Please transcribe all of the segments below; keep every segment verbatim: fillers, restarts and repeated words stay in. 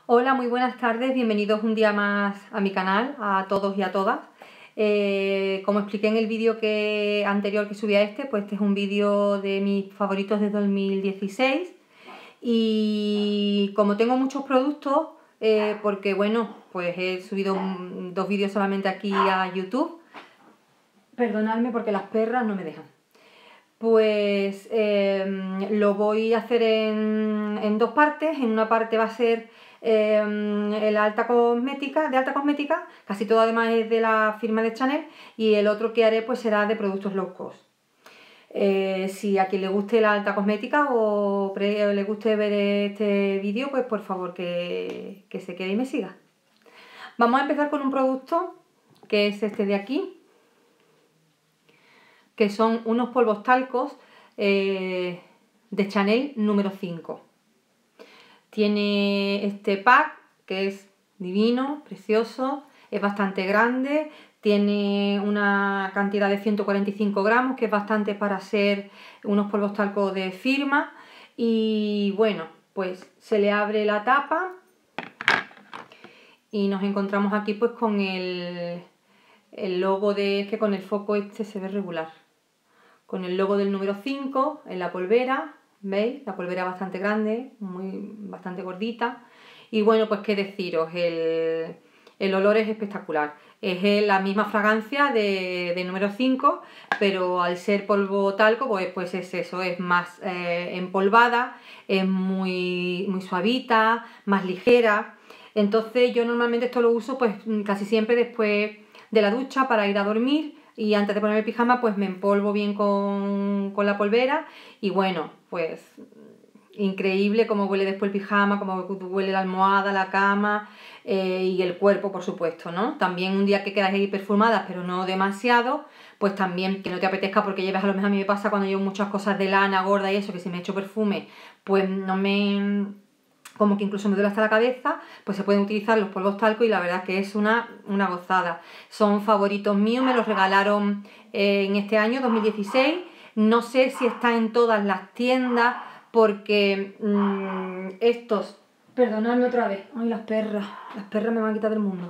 Hola, muy buenas tardes, bienvenidos un día más a mi canal, a todos y a todas. Eh, como expliqué en el vídeo que, anterior que subí a este, pues este es un vídeo de mis favoritos de dos mil dieciséis y como tengo muchos productos, eh, porque bueno, pues he subido un, dos vídeos solamente aquí a YouTube, perdonadme porque las perras no me dejan. Pues eh, lo voy a hacer en, en dos partes. En una parte va a ser eh, la alta cosmética, de alta cosmética, casi todo además es de la firma de Chanel, y el otro que haré pues será de productos low cost. Eh, si a quien le guste la alta cosmética o, pre, o le guste ver este vídeo, pues por favor que, que se quede y me siga. Vamos a empezar con un producto que es este de aquí, que son unos polvos talcos eh, de Chanel número cinco. Tiene este pack que es divino, precioso, es bastante grande, tiene una cantidad de ciento cuarenta y cinco gramos, que es bastante para ser unos polvos talcos de firma. Y bueno, pues se le abre la tapa y nos encontramos aquí pues con el, el logo de, es que con el foco este se ve regular, con el logo del número cinco en la polvera, ¿veis? La polvera bastante grande, muy, bastante gordita. Y bueno, pues qué deciros, el, el olor es espectacular. Es la misma fragancia de, de número cinco, pero al ser polvo talco, pues, pues es eso, es más eh, empolvada, es muy, muy suavita, más ligera. Entonces yo normalmente esto lo uso pues casi siempre después de la ducha para ir a dormir. Y antes de ponerme el pijama pues me empolvo bien con, con la polvera y bueno, pues increíble cómo huele después el pijama, cómo huele la almohada, la cama eh, y el cuerpo, por supuesto, ¿no? También un día que quedáis perfumadas pero no demasiado, pues también que no te apetezca porque llevas, a lo mejor a mí me pasa cuando llevo muchas cosas de lana gorda y eso, que si me echo perfume pues no me... como que incluso me duele hasta la cabeza, pues se pueden utilizar los polvos talco y la verdad que es una, una gozada. Son favoritos míos, me los regalaron eh, en este año, dos mil dieciséis. No sé si está en todas las tiendas porque mmm, estos... Perdonadme otra vez. Ay, las perras. Las perras me van a quitar del mundo.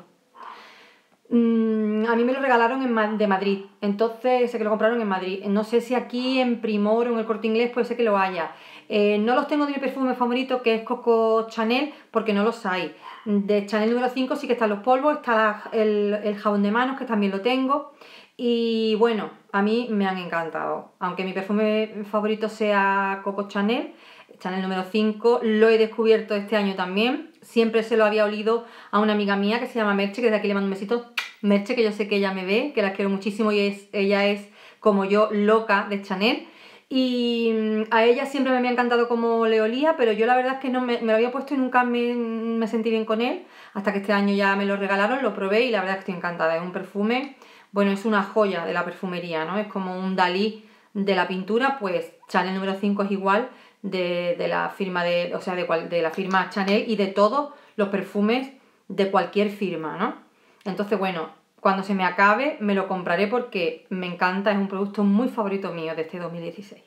Mm, a mí me lo regalaron en, de Madrid, entonces sé que lo compraron en Madrid. No sé si aquí en Primor o en el Corte Inglés puede ser que lo haya. Eh, no los tengo de mi perfume favorito, que es Coco Chanel, porque no los hay. De Chanel número cinco sí que están los polvos, está el, el jabón de manos, que también lo tengo. Y bueno, a mí me han encantado. Aunque mi perfume favorito sea Coco Chanel, Chanel número cinco, lo he descubierto este año también. Siempre se lo había olido a una amiga mía que se llama Merche, que desde aquí le mando un besito. Merche, que yo sé que ella me ve, que la quiero muchísimo y es, ella es, como yo, loca de Chanel. Y a ella siempre me había encantado cómo le olía, pero yo la verdad es que no me, me lo había puesto y nunca me, me sentí bien con él. Hasta que este año ya me lo regalaron, lo probé y la verdad es que estoy encantada. Es un perfume, bueno, es una joya de la perfumería, ¿no? Es como un Dalí de la pintura, pues Chanel número cinco es igual de, de la firma de, o sea, de, cual, de la firma Chanel y de todos los perfumes de cualquier firma, ¿no? Entonces, bueno, cuando se me acabe me lo compraré porque me encanta, es un producto muy favorito mío de este dos mil dieciséis.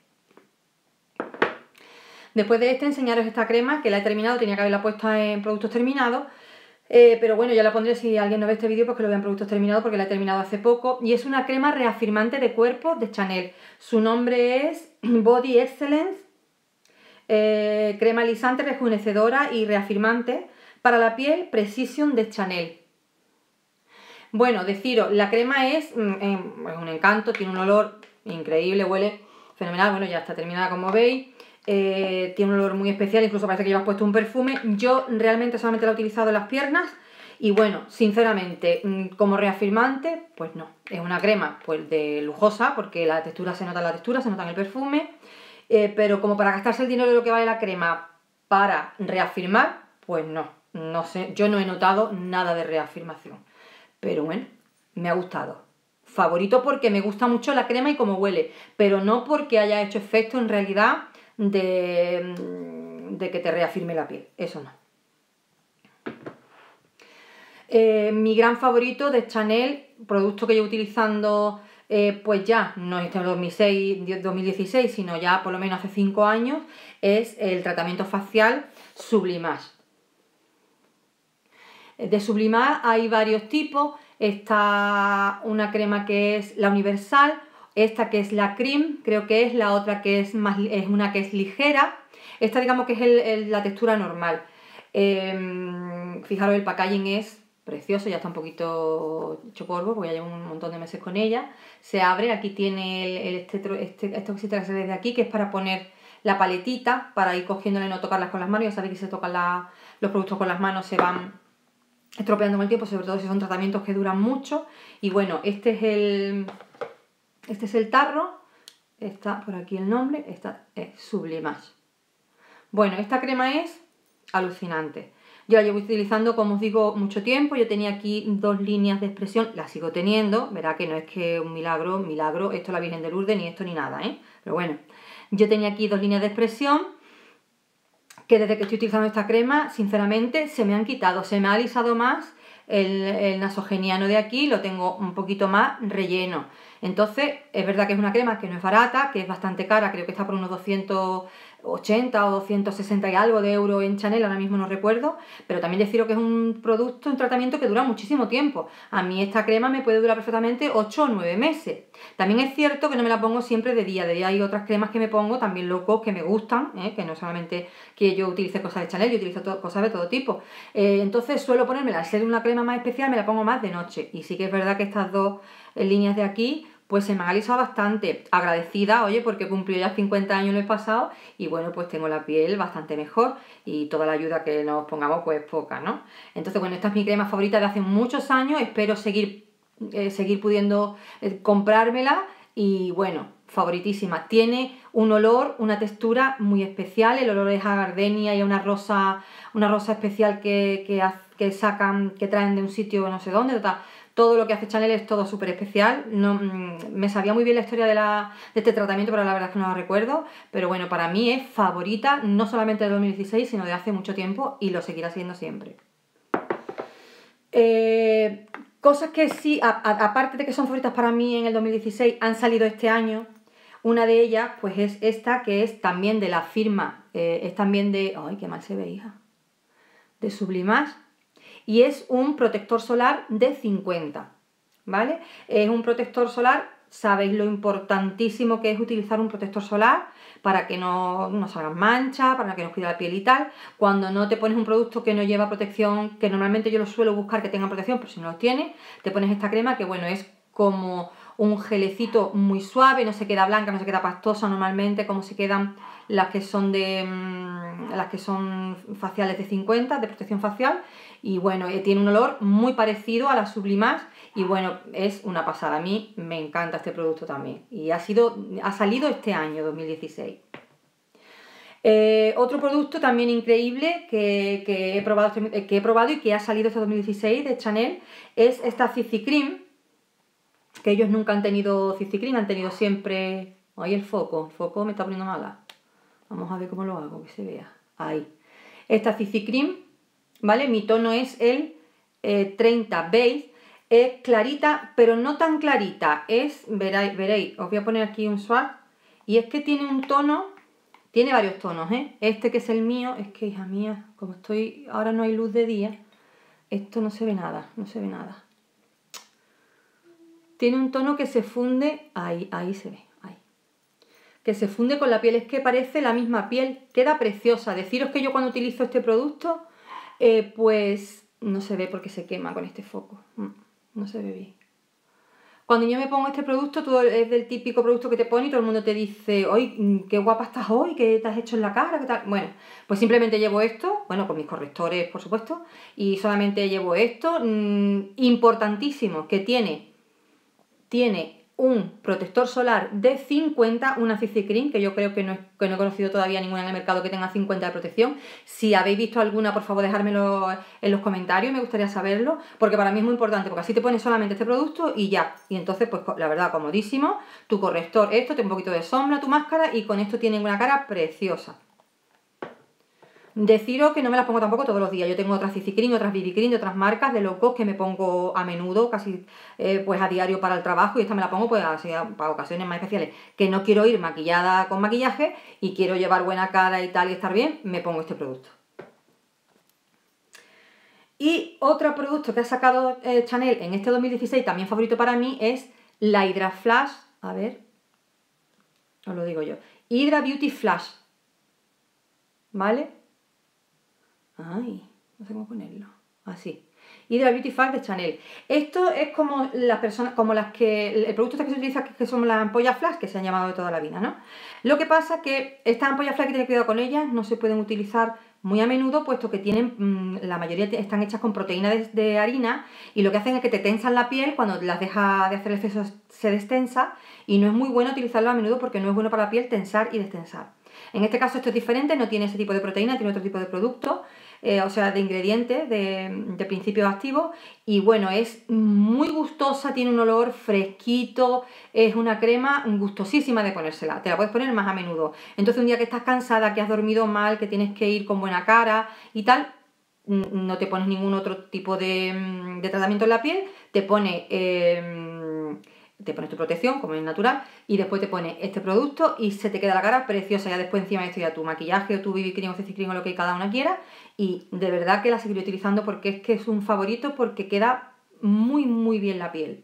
Después de este, enseñaros esta crema que la he terminado, tenía que haberla puesto en productos terminados, eh, pero bueno, ya la pondré si alguien no ve este vídeo, pues que lo vea en productos terminados porque la he terminado hace poco. Y es una crema reafirmante de cuerpo de Chanel. Su nombre es Body Excellence, eh, crema alisante, rejuvenecedora y reafirmante para la piel Precision de Chanel. Bueno, deciros, la crema es, mm, es un encanto, tiene un olor increíble, huele fenomenal. Bueno, ya está terminada como veis. Eh, tiene un olor muy especial, incluso parece que llevas puesto un perfume. Yo realmente solamente la he utilizado en las piernas y bueno, sinceramente, como reafirmante, pues no. Es una crema pues de lujosa porque la textura se nota en la textura, se nota en el perfume, eh, pero como para gastarse el dinero de lo que vale la crema para reafirmar, pues no, no sé, yo no he notado nada de reafirmación. Pero bueno, me ha gustado. Favorito porque me gusta mucho la crema y cómo huele, pero no porque haya hecho efecto en realidad de, de que te reafirme la piel, eso no. Eh, mi gran favorito de Chanel, producto que llevo utilizando eh, pues ya, no es en dos mil seis, dos mil dieciséis, sino ya por lo menos hace cinco años, es el tratamiento facial Sublimage. De Sublimar hay varios tipos. Está una crema que es la universal, esta que es la cream, creo que es la otra que es, más, es una que es ligera. Esta digamos que es el, el, la textura normal. Eh, fijaros, el packaging es precioso, ya está un poquito hecho polvo porque ya llevo un montón de meses con ella. Se abre, aquí tiene el, el este, este, esto que se trae desde aquí, que es para poner la paletita, para ir cogiéndola y no tocarlas con las manos. Ya sabéis que si se tocan la, los productos con las manos se van estropeando con el tiempo, sobre todo si son tratamientos que duran mucho. Y bueno, este es el, este es el tarro, está por aquí el nombre, esta es Sublimage. Bueno, esta crema es alucinante. Yo la llevo utilizando, como os digo, mucho tiempo. Yo tenía aquí dos líneas de expresión, las sigo teniendo. Verá que no es que un milagro, milagro, esto es la Virgen de Lourdes, ni esto ni nada, ¿eh? Pero bueno, yo tenía aquí dos líneas de expresión que desde que estoy utilizando esta crema, sinceramente, se me han quitado. Se me ha alisado más el, el nasogeniano de aquí, lo tengo un poquito más relleno. Entonces, es verdad que es una crema que no es barata, que es bastante cara, creo que está por unos doscientos ochenta o doscientos sesenta y algo de euros en Chanel, ahora mismo no recuerdo, pero también deciros que es un producto, un tratamiento que dura muchísimo tiempo. A mí esta crema me puede durar perfectamente ocho o nueve meses. También es cierto que no me la pongo siempre de día, de día hay otras cremas que me pongo, también locos, que me gustan, ¿eh? Que no solamente que yo utilice cosas de Chanel, yo utilizo todo, cosas de todo tipo. Eh, entonces suelo ponérmela, al ser una crema más especial, me la pongo más de noche. Y sí que es verdad que estas dos líneas de aquí pues se me ha alisado bastante, agradecida, oye, porque cumplió ya cincuenta años el mes pasado y bueno, pues tengo la piel bastante mejor y toda la ayuda que nos pongamos pues poca, ¿no? Entonces, bueno, esta es mi crema favorita de hace muchos años, espero seguir, eh, seguir pudiendo eh, comprármela y bueno, favoritísima. Tiene un olor, una textura muy especial, el olor es a gardenia y a una rosa, una rosa especial que, que, que sacan, que traen de un sitio no sé dónde, tal. Todo lo que hace Chanel es todo súper especial. No, me sabía muy bien la historia de, la, de este tratamiento, pero la verdad es que no la recuerdo. Pero bueno, para mí es favorita, no solamente de dos mil dieciséis, sino de hace mucho tiempo y lo seguirá siendo siempre. Eh, cosas que sí, a, a, aparte de que son favoritas para mí en el dos mil dieciséis, han salido este año. Una de ellas, pues es esta, que es también de la firma, eh, es también de... ¡Ay, qué mal se ve, hija! De Sublimage. Y es un protector solar de cincuenta, ¿vale? Es un protector solar, sabéis lo importantísimo que es utilizar un protector solar para que no, no salgan manchas, para que nos cuide la piel y tal. Cuando no te pones un producto que no lleva protección, que normalmente yo lo suelo buscar que tenga protección, pero si no lo tiene, te pones esta crema que, bueno, es como un gelecito muy suave, no se queda blanca, no se queda pastosa normalmente, como se quedan las que son de mmm, las que son faciales de cincuenta, de protección facial. Y bueno, tiene un olor muy parecido a la Sublimage y bueno, es una pasada. A mí me encanta este producto también y ha, sido, ha salido este año, dos mil dieciséis. Eh, otro producto también increíble que, que, he probado, que he probado y que ha salido este dos mil dieciséis de Chanel es esta C C Cream, que ellos nunca han tenido C C Cream, han tenido siempre... Ahí el foco, el foco me está poniendo mala. Vamos a ver cómo lo hago, que se vea. Ahí. Esta C C Cream, ¿vale? Mi tono es el eh, treinta Beige, es clarita, pero no tan clarita, es, veréis, veréis, os voy a poner aquí un swatch, y es que tiene un tono, tiene varios tonos, ¿eh? Este que es el mío, es que, hija mía, como estoy, ahora no hay luz de día, esto no se ve nada, no se ve nada. Tiene un tono que se funde, ahí, ahí se ve, ahí, que se funde con la piel, es que parece la misma piel, queda preciosa. Deciros que yo cuando utilizo este producto, eh, pues no se ve porque se quema con este foco, no se ve bien. Cuando yo me pongo este producto, todo es del típico producto que te pone y todo el mundo te dice, ¡ay, qué guapa estás hoy! ¿Qué te has hecho en la cara? ¿Qué tal? Bueno, pues simplemente llevo esto, bueno, con mis correctores, por supuesto, y solamente llevo esto, mmm, importantísimo, que tiene, tiene un protector solar de cincuenta, una C C Cream, que yo creo que no, es, que no he conocido todavía ninguna en el mercado que tenga cincuenta de protección. Si habéis visto alguna, por favor, dejármelo en los comentarios, me gustaría saberlo, porque para mí es muy importante, porque así te pones solamente este producto y ya. Y entonces, pues la verdad, comodísimo, tu corrector, esto, te un poquito de sombra, tu máscara, y con esto tienen una cara preciosa. Deciros que no me las pongo tampoco todos los días. Yo tengo otras C C Cream, otras B B Cream de otras marcas de low cost que me pongo a menudo, casi eh, pues a diario para el trabajo, y esta me la pongo pues así, para ocasiones más especiales, que no quiero ir maquillada con maquillaje y quiero llevar buena cara y tal y estar bien, me pongo este producto. Y otro producto que ha sacado eh, Chanel en este dos mil dieciséis, también favorito para mí, es la Hydra Flash. A ver, os lo digo yo. Hydra Beauty Flash. ¿Vale? Ay, no sé cómo ponerlo. Así. Hydra Beauty Flash de Chanel. Esto es como las personas, como las que, el producto este que se utiliza, que son las ampollas flash, que se han llamado de toda la vida, ¿no? Lo que pasa es que estas ampollas flash, hay que tener cuidado con ellas, no se pueden utilizar muy a menudo, puesto que tienen, mmm, la mayoría están hechas con proteína de, de harina, y lo que hacen es que te tensan la piel, cuando las dejas de hacer el exceso se destensa, y no es muy bueno utilizarlo a menudo porque no es bueno para la piel tensar y destensar. En este caso esto es diferente, no tiene ese tipo de proteína, tiene otro tipo de producto, eh, o sea, de ingredientes, de, de principios activos, y bueno, es muy gustosa, tiene un olor fresquito, es una crema gustosísima de ponérsela, te la puedes poner más a menudo. Entonces un día que estás cansada, que has dormido mal, que tienes que ir con buena cara y tal, no te pones ningún otro tipo de, de tratamiento en la piel, te pones... Eh, te pones tu protección, como es natural, y después te pones este producto y se te queda la cara preciosa. Ya después encima de esto ya tu maquillaje o tu B B cream o C C cream o lo que cada una quiera, y de verdad que la seguiré utilizando porque es que es un favorito, porque queda muy muy bien la piel.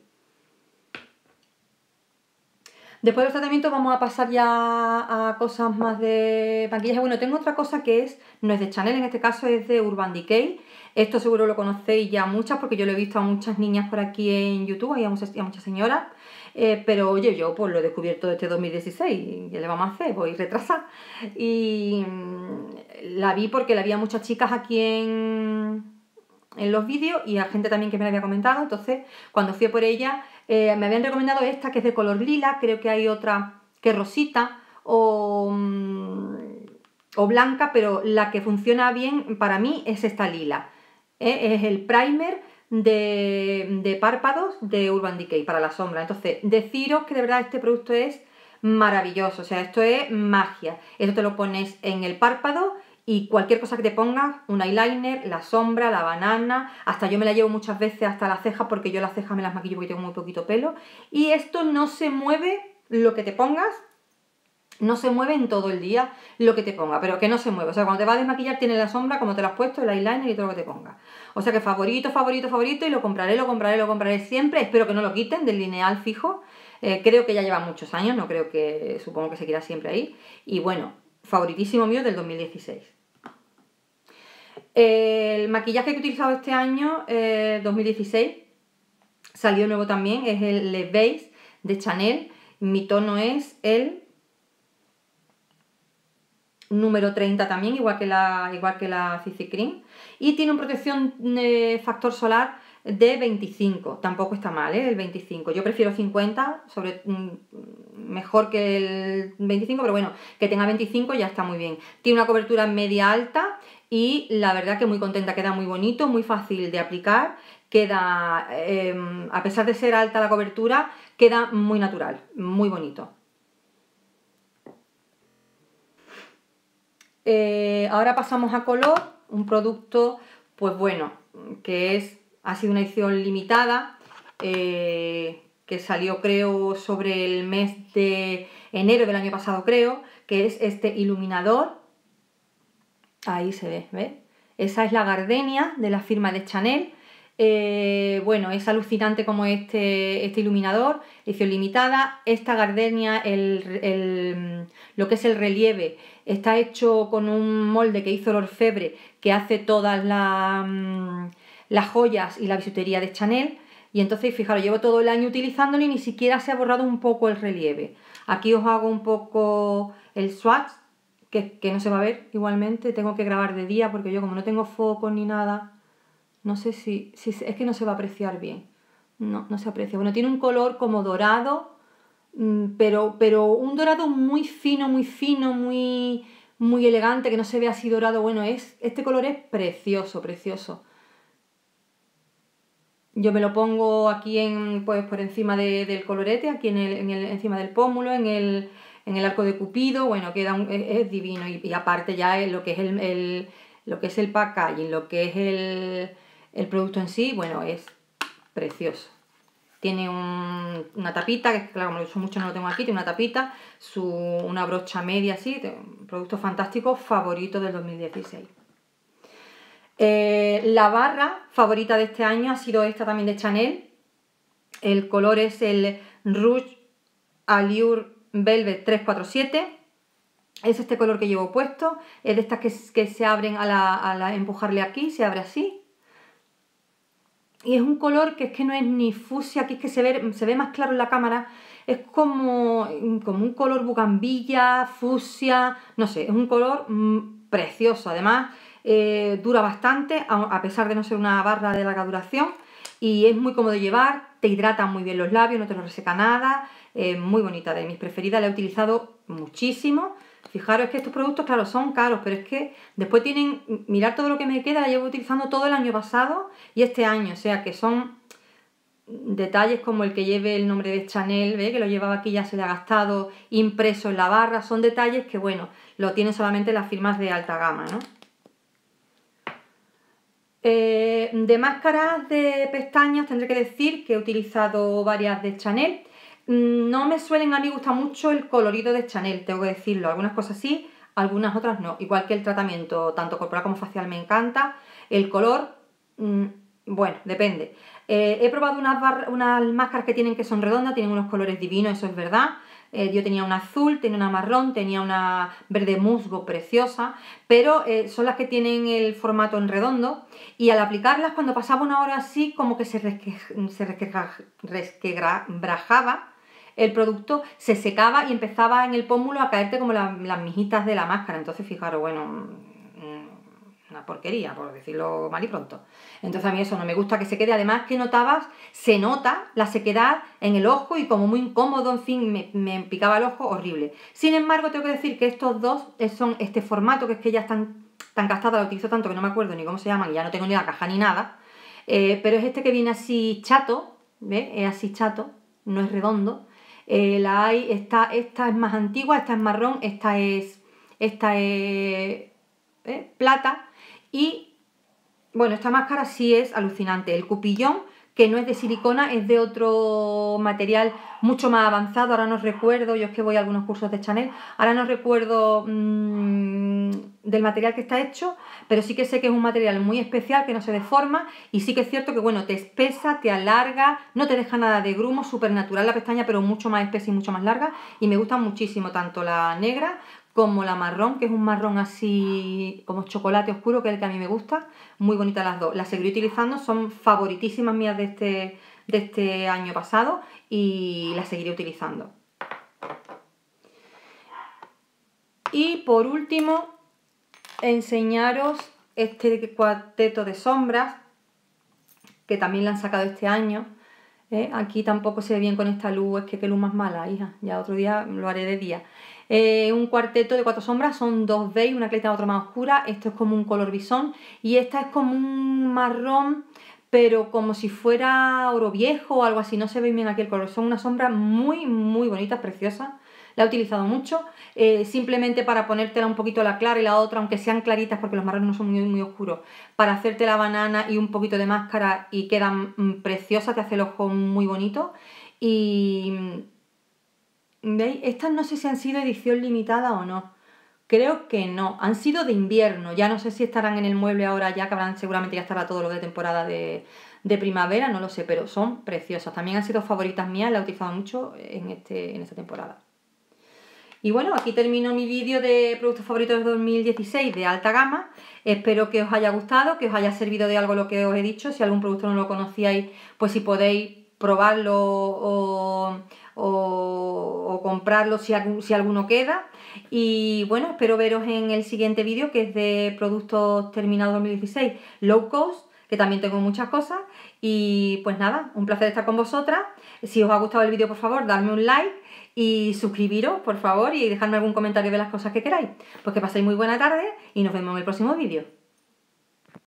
Después de los tratamientos vamos a pasar ya a cosas más de maquillaje. Bueno, tengo otra cosa que es, no es de Chanel, en este caso es de Urban Decay. Esto seguro lo conocéis ya muchas, porque yo lo he visto a muchas niñas por aquí en YouTube, y a muchas, y a muchas señoras. Eh, pero oye, yo pues lo he descubierto este dos mil dieciséis, ¿qué le vamos a hacer? Voy retrasada. Y la vi porque la vi a muchas chicas aquí en, en los vídeos, y a gente también que me la había comentado. Entonces, cuando fui por ella, eh, me habían recomendado esta que es de color lila, creo que hay otra que es rosita o, o blanca, pero la que funciona bien para mí es esta lila. ¿Eh? Es el primer de, de párpados de Urban Decay para la sombra. Entonces, deciros que de verdad este producto es maravilloso, o sea, esto es magia. Esto te lo pones en el párpado y cualquier cosa que te pongas, un eyeliner, la sombra, la banana, hasta yo me la llevo muchas veces hasta las cejas, porque yo las cejas me las maquillo porque tengo muy poquito pelo, y esto no se mueve, lo que te pongas, no se mueve en todo el día lo que te ponga, pero que no se mueve. O sea, cuando te vas a desmaquillar tienes la sombra como te la has puesto, el eyeliner y todo lo que te pongas. O sea que favorito, favorito, favorito, y lo compraré, lo compraré, lo compraré siempre. Espero que no lo quiten del lineal fijo. Eh, creo que ya lleva muchos años, no creo que, supongo que seguirá siempre ahí. Y bueno, favoritísimo mío del dos mil dieciséis. El maquillaje que he utilizado este año, eh, dos mil dieciséis, salió nuevo también, es el Le Base de Chanel. Mi tono es el número treinta también, igual que la, igual que la C C Cream, y tiene una protección de factor solar de veinticinco, tampoco está mal, ¿eh? El veinticinco, yo prefiero cincuenta, sobre, mejor que el veinticinco, pero bueno, que tenga veinticinco ya está muy bien. Tiene una cobertura media alta y la verdad que muy contenta, queda muy bonito, muy fácil de aplicar, queda, eh, a pesar de ser alta la cobertura, queda muy natural, muy bonito. Eh, ahora pasamos a color, un producto, pues bueno, que es, ha sido una edición limitada, eh, que salió creo sobre el mes de enero del año pasado creo, que es este iluminador, ahí se ve, ¿ves? Esa es la gardenia de la firma de Chanel. Eh, bueno, es alucinante como este, este iluminador, edición limitada. Esta gardenia, el, el, lo que es el relieve, está hecho con un molde que hizo el orfebre, que hace todas la, las joyas y la bisutería de Chanel. Y entonces, fijaros, llevo todo el año utilizándolo y ni siquiera se ha borrado un poco el relieve. Aquí os hago un poco el swatch, que, que no se va a ver igualmente. Tengo que grabar de día porque yo, como no tengo foco ni nada, no sé si, si es que no se va a apreciar bien. No, no se aprecia. Bueno, tiene un color como dorado, pero, pero un dorado muy fino, muy fino, muy, muy elegante, que no se ve así dorado. Bueno, es, este color es precioso, precioso. Yo me lo pongo aquí en, pues, por encima de, del colorete, aquí en el, en el, encima del pómulo, en el, en el arco de Cupido. Bueno, queda un, es, es divino. Y, y aparte ya es lo que es el, el, lo que es el packaging, lo que es el, el producto en sí, bueno, es precioso. Tiene un, una tapita, que claro, como lo uso mucho no lo tengo aquí, tiene una tapita, su, una brocha media así, un producto fantástico, favorito del dos mil dieciséis. Eh, la barra favorita de este año ha sido esta también de Chanel. El color es el Rouge Allure Velvet trescientos cuarenta y siete. Es este color que llevo puesto. Es de estas que, que se abren a la, a la empujarle aquí, se abre así. Y es un color que es que no es ni fucsia, aquí es que se ve, se ve más claro en la cámara. Es como, como un color bugambilla, fucsia, no sé, es un color mmm, precioso. Además, eh, dura bastante, a, a pesar de no ser una barra de larga duración. Y es muy cómodo de llevar, te hidrata muy bien los labios, no te lo reseca nada. Eh, muy bonita, de mis preferidas, la he utilizado muchísimo. Fijaros que estos productos, claro, son caros, pero es que después tienen, mirad todo lo que me queda, la llevo utilizando todo el año pasado y este año, o sea que son detalles como el que lleve el nombre de Chanel, ¿ve? Que lo llevaba aquí, ya se le ha gastado impreso en la barra, son detalles que, bueno, lo tienen solamente las firmas de alta gama, ¿no? Eh, de máscaras de pestañas tendré que decir que he utilizado varias de Chanel. No me suelen a mí gustar mucho el colorido de Chanel, tengo que decirlo. Algunas cosas sí, algunas otras no. Igual que el tratamiento, tanto corporal como facial, me encanta. El color, mmm, bueno, depende. Eh, he probado unas, unas máscaras que tienen que son redondas, tienen unos colores divinos, eso es verdad. Eh, yo tenía una azul, tenía una marrón, tenía una verde musgo preciosa, pero eh, son las que tienen el formato en redondo y al aplicarlas cuando pasaba una hora así como que se, resque, se resquebrajaba el producto, se secaba y empezaba en el pómulo a caerte como la, las mijitas de la máscara. Entonces fijaros, bueno, una porquería, por decirlo mal y pronto. Entonces a mí eso no me gusta que se quede. Además que notabas, se nota la sequedad en el ojo y como muy incómodo, en fin, me, me picaba el ojo horrible. Sin embargo, tengo que decir que estos dos son este formato, que es que ya están tan gastadas, la utilizo tanto que no me acuerdo ni cómo se llaman y ya no tengo ni la caja ni nada. Eh, pero es este que viene así chato, ¿ves? Es así chato, no es redondo. Eh, la hay, esta, esta es más antigua, esta es marrón, esta es, esta es ¿eh? plata. Y bueno, esta máscara sí es alucinante. El cupillón, que no es de silicona, es de otro material mucho más avanzado. Ahora no recuerdo, yo es que voy a algunos cursos de Chanel, ahora no recuerdo mmm, del material que está hecho, pero sí que sé que es un material muy especial, que no se deforma, y sí que es cierto que, bueno, te espesa, te alarga, no te deja nada de grumo, súper natural la pestaña, pero mucho más espesa y mucho más larga, y me gustan muchísimo tanto la negra como la marrón, que es un marrón así como chocolate oscuro, que es el que a mí me gusta. Muy bonitas las dos. Las seguiré utilizando, son favoritísimas mías de este, de este año pasado y las seguiré utilizando. Y por último, enseñaros este cuarteto de sombras, que también la han sacado este año. ¿Eh? Aquí tampoco se ve bien con esta luz, es que qué luz más mala, hija. Ya otro día lo haré de día. Eh, un cuarteto de cuatro sombras, son dos beige, una clarita y otra más oscura. Esto es como un color bisón y esta es como un marrón, pero como si fuera oro viejo o algo así. No se ve bien aquí el color. Son unas sombras muy, muy bonitas, preciosas. La he utilizado mucho, eh, simplemente para ponértela un poquito la clara y la otra, aunque sean claritas porque los marrones no son muy, muy oscuros, para hacerte la banana y un poquito de máscara y quedan mm, preciosas, te hace el ojo muy bonito. Y ¿veis? Estas no sé si han sido edición limitada o no. Creo que no. Han sido de invierno. Ya no sé si estarán en el mueble ahora ya, que habrán, seguramente ya estará todo lo de temporada de, de primavera, no lo sé, pero son preciosas. También han sido favoritas mías, las he utilizado mucho en, este, en esta temporada. Y bueno, aquí termino mi vídeo de productos favoritos de dos mil dieciséis de alta gama. Espero que os haya gustado, que os haya servido de algo lo que os he dicho. Si algún producto no lo conocíais, pues si podéis probarlo o, o, o comprarlo si, si alguno queda. Y bueno, espero veros en el siguiente vídeo, que es de productos terminados dos mil dieciséis low cost, que también tengo muchas cosas. Y pues nada, un placer estar con vosotras. Si os ha gustado el vídeo, por favor, dadme un like y suscribiros, por favor, y dejadme algún comentario de las cosas que queráis. Pues que paséis muy buena tarde y nos vemos en el próximo vídeo.